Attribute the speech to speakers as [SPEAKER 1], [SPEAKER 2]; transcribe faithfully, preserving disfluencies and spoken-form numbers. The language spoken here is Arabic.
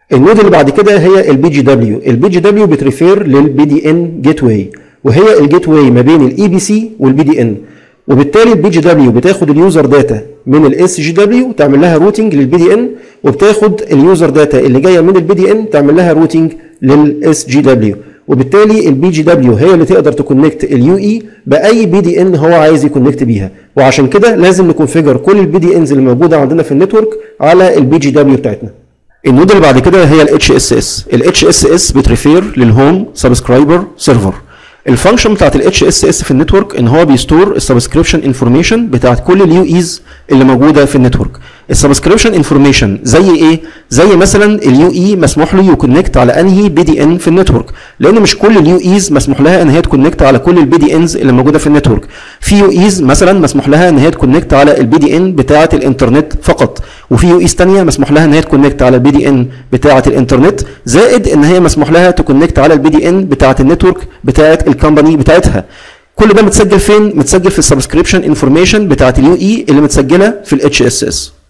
[SPEAKER 1] النود اللي بعد كده هي البي جي دبليو. البي جي دبليو بتريفير للبي دي ان جيت واي، وهي الجيت واي ما بين الاي بي سي والبي دي ان، وبالتالي البي جي دبليو بتاخد اليوزر داتا من الاس جي دبليو تعمل لها روتنج للبي دي ان، وبتاخد اليوزر داتا اللي جايه من البي دي ان تعمل لها روتنج للاس جي دبليو، وبالتالي البي جي دبليو هي اللي تقدر تكونكت اليو اي باي بي دي ان هو عايز يكونكت بيها. وعشان كده لازم نكونفيجر كل البي دي انز اللي موجوده عندنا في النتورك على البي جي دبليو بتاعتنا. النود اللي بعد كده هي الاتش اس اس. الاتش اس اس بتريفير للهوم سبسكرايبر سيرفر. الفانكشن بتاعت الاتش اس اس في النتورك ان هو بيستور السبسكريبشن انفورميشن بتاعت كل اليو ايز اللي موجوده في النتورك. السبسكريبشن انفورميشن زي ايه؟ زي مثلا اليو اي مسموح له يكونكت على انهي بي دي ان في النتورك، لان مش كل اليو ايز مسموح لها ان هي تكونكت على كل البي دي انز اللي موجوده في النتورك. في يو ايز مثلا مسموح لها ان هي تكونكت على البي دي ان بتاعه الانترنت فقط، وفي يو ايز ثانيه مسموح لها ان هي تكونكت على البي دي ان بتاعه الانترنت، زائد ان هي مسموح لها تكونكت على البي دي ان بتاعه النتورك بتاعه الكومباني بتاعتها. كل ده متسجل فين؟ متسجل في السبسكريبشن انفورميشن بتاعه اليو اي اللي متسجله في الاتش اس اس.